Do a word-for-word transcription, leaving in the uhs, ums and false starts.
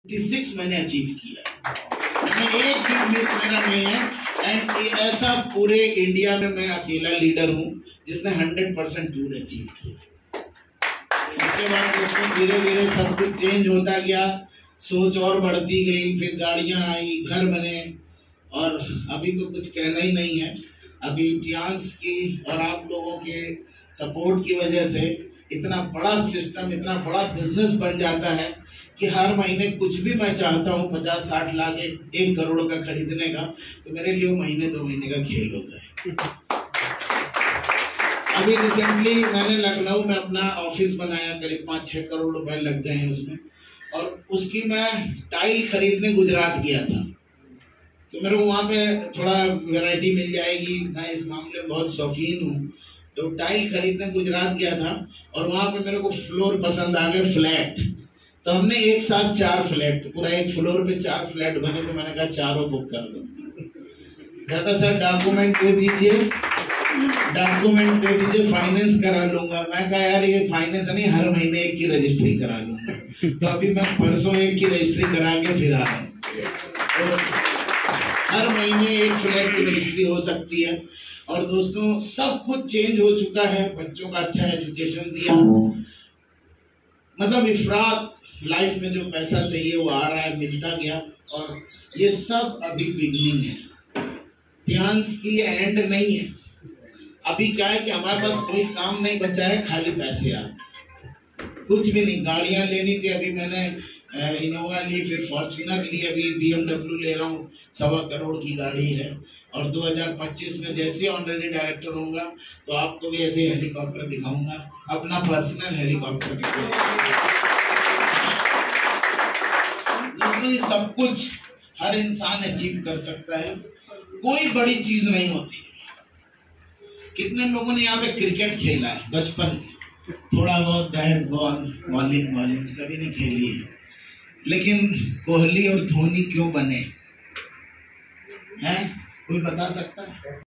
छियासी मैंने अचीव किया, मैंने एक भी मिस मेरा नहीं है। एंड ऐसा पूरे इंडिया में मैं अकेला लीडर हूँ जिसने हंड्रेड परसेंट टूर अचीव किया। उसके बाद दोस्तों धीरे धीरे सब कुछ चेंज होता गया, सोच और बढ़ती गई, फिर गाड़ियाँ आई, घर बने, और अभी तो कुछ कहना ही नहीं है। अभी टियांस की और आप लोगों के सपोर्ट की वजह से इतना बड़ा सिस्टम, इतना बड़ा बिजनेस बन जाता है कि हर महीने कुछ भी मैं चाहता हूँ पचास साठ लाख एक, एक करोड़ का खरीदने का, तो मेरे लिए महीने दो महीने का खेल होता है। अभी रिसेंटली मैंने लखनऊ में अपना ऑफिस बनाया, करीब पाँच छः करोड़ रुपए लग गए हैं उसमें, और उसकी मैं टाइल खरीदने गुजरात गया था कि मेरे को वहाँ पे थोड़ा वैरायटी मिल जाएगी, मैं इस मामले में बहुत शौकीन हूँ। तो टाइल खरीदने गुजरात गया था और वहाँ पे मेरे को फ्लोर पसंद आ गए, फ्लैट। तो हमने एक साथ चार फ्लैट, पूरा एक फ्लोर पे चार फ्लैट बने, तो मैंने कहा चारों बुक कर दो। कहता सर डॉक्यूमेंट दे दीजिए, डॉक्यूमेंट दे दीजिए, फाइनेंस करा लूंगा। मैं कहा यार ये फाइनेंस नहीं, हर महीने एक की रजिस्ट्री करा लूंगा। तो अभी मैं परसों एक की रजिस्ट्री करा के फिर आया। तो हर महीने एक फ्लैट की रजिस्ट्री हो सकती है। और दोस्तों सब कुछ चेंज हो चुका है, बच्चों का अच्छा एजुकेशन दिया, मतलब इफरात लाइफ में जो पैसा चाहिए वो आ रहा है, मिलता गया। और ये सब अभी बिगनिंग है, टियांस की एंड नहीं है। अभी क्या है कि हमारे पास कोई काम नहीं बचा है, खाली पैसे आ, कुछ भी नहीं। गाड़ियां लेनी थी, अभी मैंने इनोवा ली, फिर फॉर्च्यूनर ली, अभी बीएमडब्ल्यू ले रहा हूँ, सवा करोड़ की गाड़ी है। और दो हज़ार पच्चीस में जैसे ऑनरेडी डायरेक्टर होऊंगा तो आपको भी ऐसे हेलीकॉप्टर दिखाऊंगा, अपना पर्सनल हेलीकॉप्टर दिखाऊंगा। सब कुछ हर इंसान अचीव कर सकता है, कोई बड़ी चीज नहीं होती। कितने लोगों ने यहाँ पे क्रिकेट खेला है बचपन में, थोड़ा बहुत बैट बॉल, बॉलिंग बॉलिंग सभी ने खेली है, लेकिन कोहली और धोनी क्यों बने हैं, कोई बता सकता है?